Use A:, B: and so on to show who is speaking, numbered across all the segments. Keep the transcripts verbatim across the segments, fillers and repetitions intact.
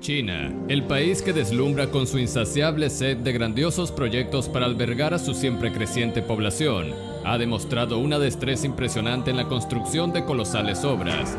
A: China, el país que deslumbra con su insaciable sed de grandiosos proyectos para albergar a su siempre creciente población, ha demostrado una destreza impresionante en la construcción de colosales obras.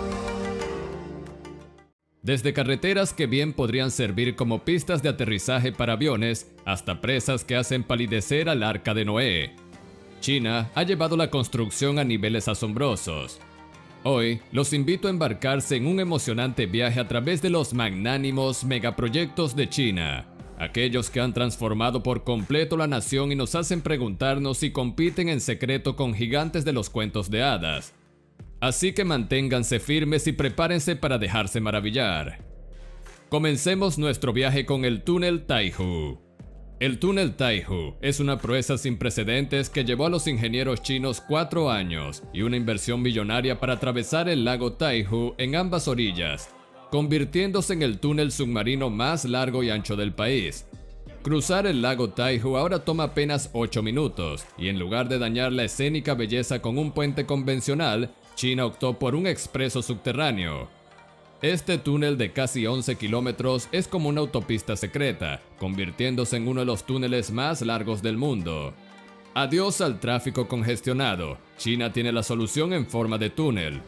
A: Desde carreteras que bien podrían servir como pistas de aterrizaje para aviones, hasta presas que hacen palidecer al Arca de Noé. China ha llevado la construcción a niveles asombrosos. Hoy, los invito a embarcarse en un emocionante viaje a través de los magnánimos megaproyectos de China, aquellos que han transformado por completo la nación y nos hacen preguntarnos si compiten en secreto con gigantes de los cuentos de hadas. Así que manténganse firmes y prepárense para dejarse maravillar. Comencemos nuestro viaje con el túnel Taihu. El túnel Taihu es una proeza sin precedentes que llevó a los ingenieros chinos cuatro años y una inversión millonaria para atravesar el lago Taihu en ambas orillas, convirtiéndose en el túnel submarino más largo y ancho del país. Cruzar el lago Taihu ahora toma apenas ocho minutos, y en lugar de dañar la escénica belleza con un puente convencional, China optó por un expreso subterráneo. Este túnel de casi once kilómetros es como una autopista secreta, convirtiéndose en uno de los túneles más largos del mundo. Adiós al tráfico congestionado, China tiene la solución en forma de túnel.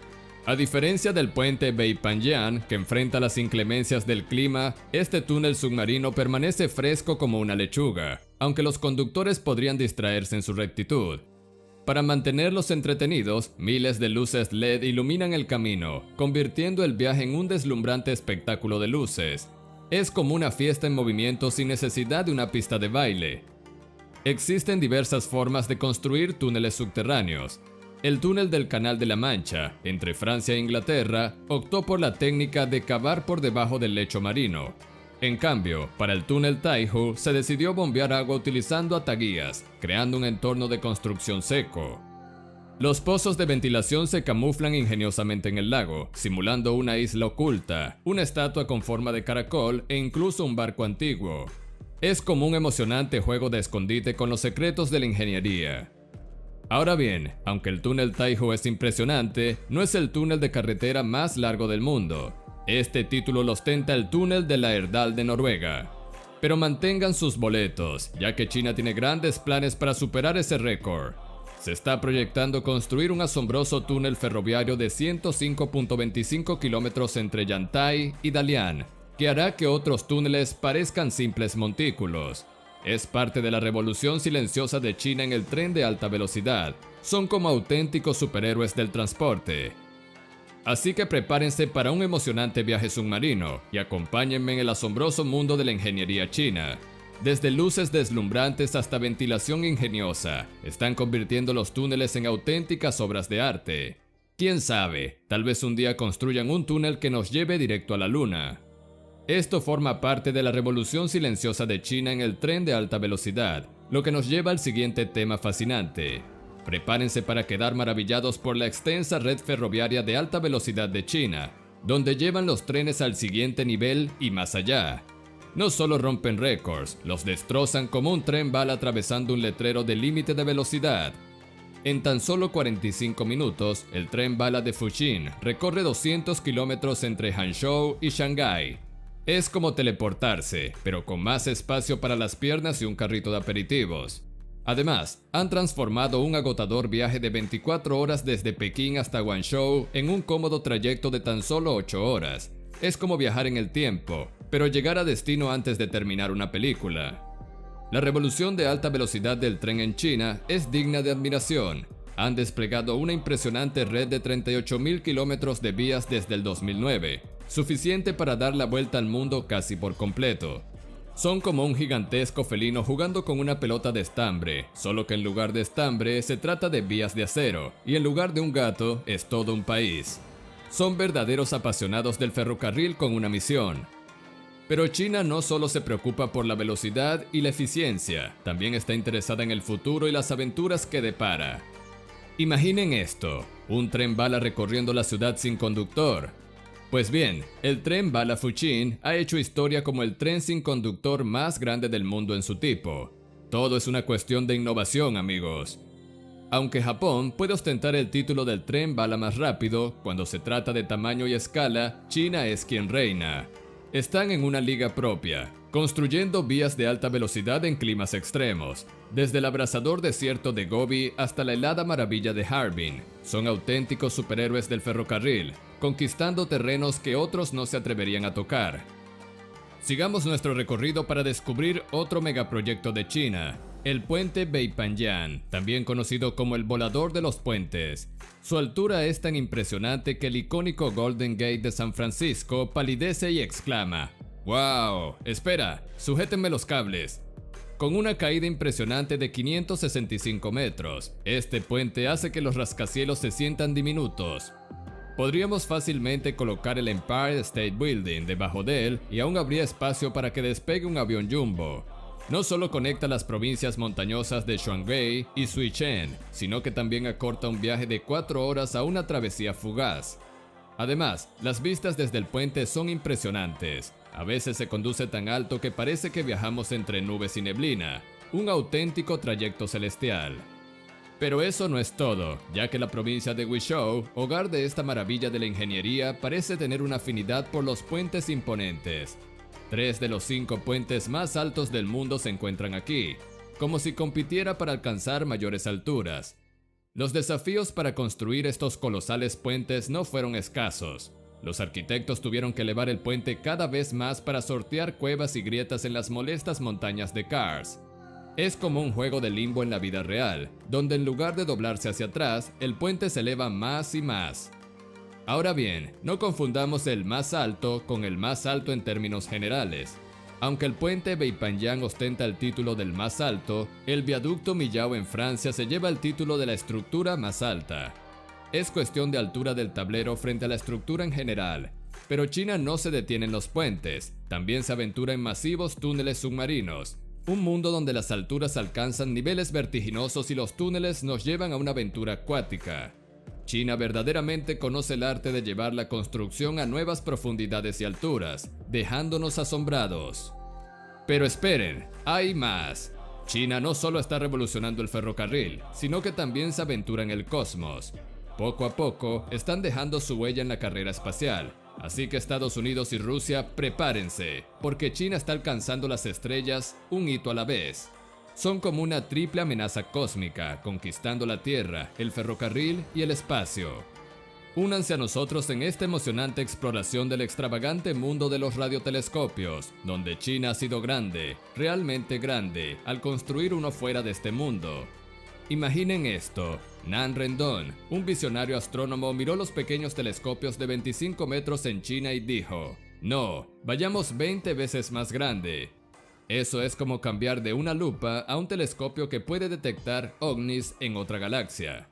A: A diferencia del puente Beipanjiang, que enfrenta las inclemencias del clima, este túnel submarino permanece fresco como una lechuga, aunque los conductores podrían distraerse en su rectitud. Para mantenerlos entretenidos, miles de luces L E D iluminan el camino, convirtiendo el viaje en un deslumbrante espectáculo de luces. Es como una fiesta en movimiento sin necesidad de una pista de baile. Existen diversas formas de construir túneles subterráneos. El túnel del Canal de la Mancha, entre Francia e Inglaterra, optó por la técnica de cavar por debajo del lecho marino. En cambio, para el túnel Taihu se decidió bombear agua utilizando ataguías, creando un entorno de construcción seco. Los pozos de ventilación se camuflan ingeniosamente en el lago, simulando una isla oculta, una estatua con forma de caracol e incluso un barco antiguo. Es como un emocionante juego de escondite con los secretos de la ingeniería. Ahora bien, aunque el túnel Taihu es impresionante, no es el túnel de carretera más largo del mundo. Este título lo ostenta el túnel de la Erdal de Noruega. Pero mantengan sus boletos, ya que China tiene grandes planes para superar ese récord. Se está proyectando construir un asombroso túnel ferroviario de ciento cinco punto veinticinco kilómetros entre Yantai y Dalian, que hará que otros túneles parezcan simples montículos. Es parte de la revolución silenciosa de China en el tren de alta velocidad. Son como auténticos superhéroes del transporte. Así que prepárense para un emocionante viaje submarino y acompáñenme en el asombroso mundo de la ingeniería china. Desde luces deslumbrantes hasta ventilación ingeniosa, están convirtiendo los túneles en auténticas obras de arte. Quién sabe, tal vez un día construyan un túnel que nos lleve directo a la luna. Esto forma parte de la revolución silenciosa de China en el tren de alta velocidad, lo que nos lleva al siguiente tema fascinante. Prepárense para quedar maravillados por la extensa red ferroviaria de alta velocidad de China, donde llevan los trenes al siguiente nivel y más allá. No solo rompen récords, los destrozan como un tren bala atravesando un letrero de límite de velocidad. En tan solo cuarenta y cinco minutos, el tren bala de Fuxing recorre doscientos kilómetros entre Hangzhou y Shanghái. Es como teleportarse, pero con más espacio para las piernas y un carrito de aperitivos. Además, han transformado un agotador viaje de veinticuatro horas desde Pekín hasta Guangzhou en un cómodo trayecto de tan solo ocho horas. Es como viajar en el tiempo, pero llegar a destino antes de terminar una película. La revolución de alta velocidad del tren en China es digna de admiración. Han desplegado una impresionante red de treinta y ocho mil kilómetros de vías desde el dos mil nueve, suficiente para dar la vuelta al mundo casi por completo. Son como un gigantesco felino jugando con una pelota de estambre, solo que en lugar de estambre se trata de vías de acero, y en lugar de un gato es todo un país. Son verdaderos apasionados del ferrocarril con una misión. Pero China no solo se preocupa por la velocidad y la eficiencia, también está interesada en el futuro y las aventuras que depara. Imaginen esto, un tren bala recorriendo la ciudad sin conductor. Pues bien, el tren bala Fuxing ha hecho historia como el tren sin conductor más grande del mundo en su tipo. Todo es una cuestión de innovación, amigos. Aunque Japón puede ostentar el título del tren bala más rápido, cuando se trata de tamaño y escala, China es quien reina. Están en una liga propia, construyendo vías de alta velocidad en climas extremos, desde el abrasador desierto de Gobi hasta la helada maravilla de Harbin. Son auténticos superhéroes del ferrocarril, conquistando terrenos que otros no se atreverían a tocar. Sigamos nuestro recorrido para descubrir otro megaproyecto de China, el puente Beipanjiang, también conocido como el volador de los puentes. Su altura es tan impresionante que el icónico Golden Gate de San Francisco palidece y exclama: ¡Wow! Espera, sujétenme los cables. Con una caída impresionante de quinientos sesenta y cinco metros, este puente hace que los rascacielos se sientan diminutos. Podríamos fácilmente colocar el Empire State Building debajo de él y aún habría espacio para que despegue un avión jumbo. No solo conecta las provincias montañosas de Shuanghui y Sichuan, sino que también acorta un viaje de cuatro horas a una travesía fugaz. Además, las vistas desde el puente son impresionantes. A veces se conduce tan alto que parece que viajamos entre nubes y neblina, un auténtico trayecto celestial. Pero eso no es todo, ya que la provincia de Guizhou, hogar de esta maravilla de la ingeniería, parece tener una afinidad por los puentes imponentes. Tres de los cinco puentes más altos del mundo se encuentran aquí, como si compitiera para alcanzar mayores alturas. Los desafíos para construir estos colosales puentes no fueron escasos. Los arquitectos tuvieron que elevar el puente cada vez más para sortear cuevas y grietas en las molestas montañas de Kars. Es como un juego de limbo en la vida real, donde en lugar de doblarse hacia atrás, el puente se eleva más y más. Ahora bien, no confundamos el más alto con el más alto en términos generales. Aunque el puente Beipanjiang ostenta el título del más alto, el viaducto Millau en Francia se lleva el título de la estructura más alta. Es cuestión de altura del tablero frente a la estructura en general. Pero China no se detiene en los puentes, también se aventura en masivos túneles submarinos. Un mundo donde las alturas alcanzan niveles vertiginosos y los túneles nos llevan a una aventura acuática. China verdaderamente conoce el arte de llevar la construcción a nuevas profundidades y alturas, dejándonos asombrados. Pero esperen, hay más. China no solo está revolucionando el ferrocarril, sino que también se aventura en el cosmos. Poco a poco, están dejando su huella en la carrera espacial. Así que Estados Unidos y Rusia, prepárense, porque China está alcanzando las estrellas un hito a la vez. Son como una triple amenaza cósmica, conquistando la Tierra, el ferrocarril y el espacio. Únanse a nosotros en esta emocionante exploración del extravagante mundo de los radiotelescopios, donde China ha sido grande, realmente grande, al construir uno fuera de este mundo. Imaginen esto. Nan Rendong, un visionario astrónomo, miró los pequeños telescopios de veinticinco metros en China y dijo: no, vayamos veinte veces más grande. Eso es como cambiar de una lupa a un telescopio que puede detectar ovnis en otra galaxia.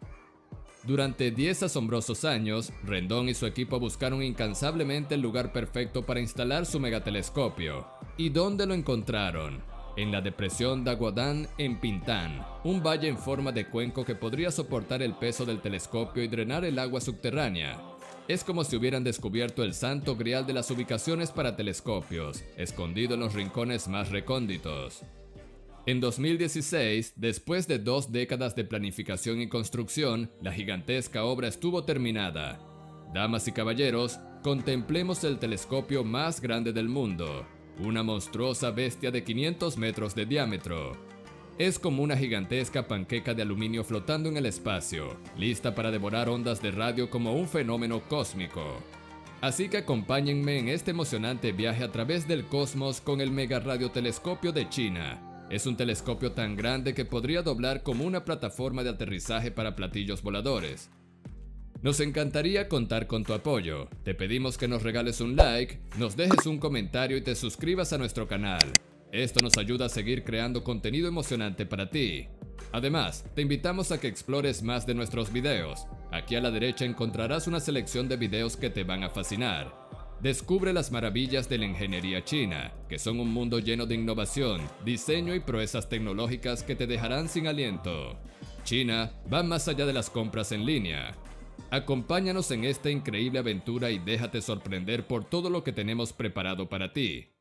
A: Durante diez asombrosos años, Rendong y su equipo buscaron incansablemente el lugar perfecto para instalar su megatelescopio. ¿Y dónde lo encontraron? En la depresión Daguodan en Pingtan, un valle en forma de cuenco que podría soportar el peso del telescopio y drenar el agua subterránea. Es como si hubieran descubierto el santo grial de las ubicaciones para telescopios, escondido en los rincones más recónditos. En dos mil dieciséis, después de dos décadas de planificación y construcción, la gigantesca obra estuvo terminada. Damas y caballeros, contemplemos el telescopio más grande del mundo, una monstruosa bestia de quinientos metros de diámetro. Es como una gigantesca panqueca de aluminio flotando en el espacio, lista para devorar ondas de radio como un fenómeno cósmico. Así que acompáñenme en este emocionante viaje a través del cosmos con el Mega Radiotelescopio de China. Es un telescopio tan grande que podría doblar como una plataforma de aterrizaje para platillos voladores. Nos encantaría contar con tu apoyo. Te pedimos que nos regales un like, nos dejes un comentario y te suscribas a nuestro canal. Esto nos ayuda a seguir creando contenido emocionante para ti. Además, te invitamos a que explores más de nuestros videos. Aquí a la derecha encontrarás una selección de videos que te van a fascinar. Descubre las maravillas de la ingeniería china, que son un mundo lleno de innovación, diseño y proezas tecnológicas que te dejarán sin aliento. China va más allá de las compras en línea. Acompáñanos en esta increíble aventura y déjate sorprender por todo lo que tenemos preparado para ti.